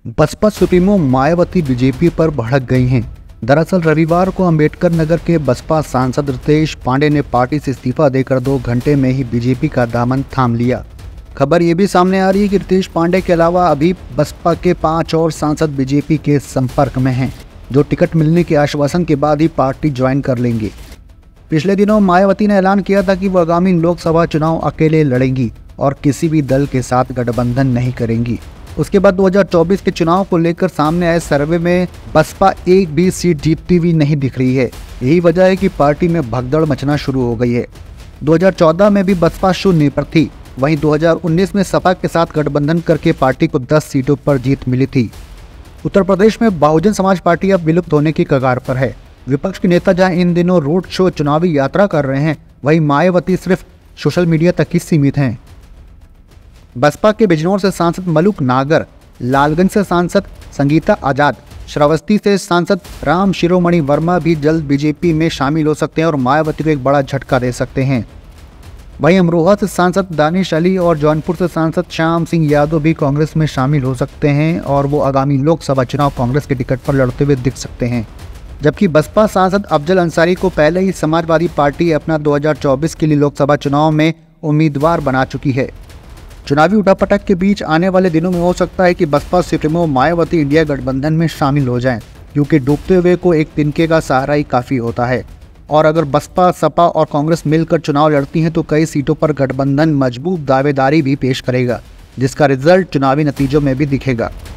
Baspa supremo Mayawati BJP पर भड़क गई हैं। दरअसल रविवार को अंबेडकर नगर के बसपा सांसद रितेश पांडे ने पार्टी से इस्तीफा देकर 2 घंटे में ही बीजेपी का दामन थाम लिया। खबर ये भी सामने आ रही है कि रितेश पांडे के अलावा अभी बसपा के 5 और सांसद बीजेपी के संपर्क में हैं, जो टिकट मिलने के आश्वासन के बाद ही पार्टी ज्वाइन कर लेंगे। पिछले दिनों मायावती ने ऐलान किया था कि वो आगामी लोकसभा चुनाव अकेले लड़ेंगी और किसी भी दल के साथ गठबंधन नहीं करेंगी। उसके बाद 2024 के चुनाव को लेकर सामने आए सर्वे में बसपा एक भी सीट जीतती हुई नहीं दिख रही है। यही वजह है कि पार्टी में भगदड़ मचना शुरू हो गई है। 2014 में भी बसपा शून्य पर थी, वहीं 2019 में सपा के साथ गठबंधन करके पार्टी को 10 सीटों पर जीत मिली थी। उत्तर प्रदेश में बहुजन समाज पार्टी अब विलुप्त होने की कगार पर है। विपक्ष के नेता जहां इन दिनों रोड शो चुनावी यात्रा कर रहे हैं, वहीं मायावती सिर्फ सोशल मीडिया तक ही सीमित हैं। बसपा के बिजनौर से सांसद मलूक नागर, लालगंज से सांसद संगीता आजाद, श्रावस्ती से सांसद राम शिरोमणि वर्मा भी जल्द बीजेपी में शामिल हो सकते हैं और मायावती को एक बड़ा झटका दे सकते हैं। वहीं अमरोहा से सांसद दानिश अली और जौनपुर से सांसद श्याम सिंह यादव भी कांग्रेस में शामिल हो सकते हैं और वो आगामी लोकसभा चुनाव कांग्रेस के टिकट पर लड़ते हुए दिख सकते हैं। जबकि बसपा सांसद अफजल अंसारी को पहले ही समाजवादी पार्टी अपना 2024 के लिए लोकसभा चुनाव में उम्मीदवार बना चुकी है। चुनावी उठापटक के बीच आने वाले दिनों में हो सकता है कि बसपा सुप्रीमो मायावती इंडिया गठबंधन में शामिल हो जाएं, क्योंकि डूबते हुए को एक तिनके का सहारा ही काफ़ी होता है। और अगर बसपा, सपा और कांग्रेस मिलकर चुनाव लड़ती हैं तो कई सीटों पर गठबंधन मजबूत दावेदारी भी पेश करेगा, जिसका रिजल्ट चुनावी नतीजों में भी दिखेगा।